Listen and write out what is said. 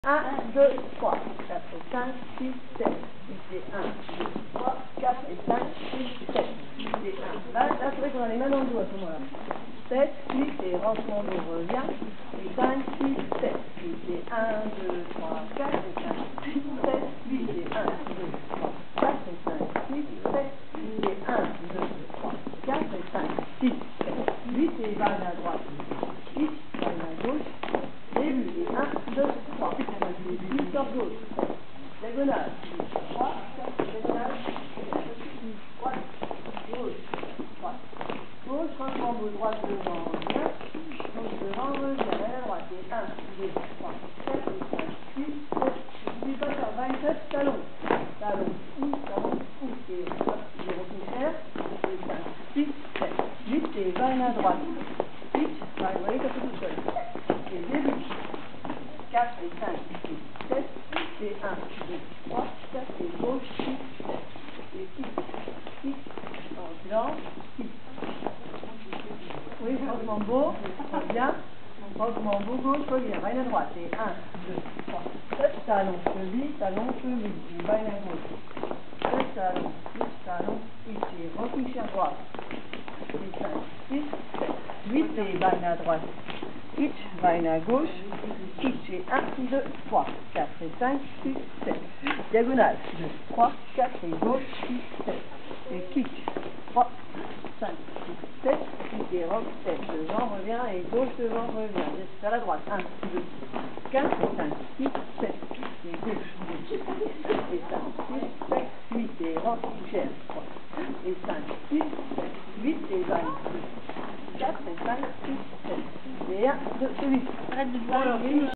1, 2, 3, 4, 5, 6, 7. C'est 1, 2, 3, 4 et 5, 6, 7. C'est 1. Là, c'est vrai qu'on a les mains dans le dos à ce moment-là. 7, 8 et rentre mon dos, revient. Et 5, 6, 7. Et c'est 1, 2, 3, 4 et 5, 6, 7, 8 et 1, 2, 3, 4 et 5, 6, 7. Et 1, 2, 3, 4 et 5, 6, 7. 8 et vague à droite. 8, vague à gauche. Début et 1, 2, 3. 8 sur gauche. Diagonale. 3, 4, diagonale. Droite, gauche, droite. Gauche, changement de droite devant, revient. Gauche devant, revient. À la droite. Et 1, 2, 3, 4 et 5, 6, 7. N'oublie pas de faire 27 talons. Talons, ou, et hop, je retrouve cher. Et 5, 6, 7. 8 et 20 à droite. 8, vous voyez, ça fait tout seul. Et début. 4 et 5, 6, 7, et 1, 2, 3, 4 et gauche, 6, 7, et 6, en blanc, 6. Oui, changement beau, revient, changement beau, gauche, revient, va à droite, et 1, 2, 3, 7, talon, cheville, et va à gauche, 7, talon, 6, talon, et recouche à droite, et 5, 6, 7, 8, et va à droite. Hitch, va à gauche, hitch et 1, 2, 3, 4 et 5, 6, 7. Diagonale, 2, 3, 4 et gauche, 6, 7. Et kick, 3, 5, 6, 7. Kick et rock, 7. Devant, revient et gauche, devant, revient. Vers la droite, 1, 2,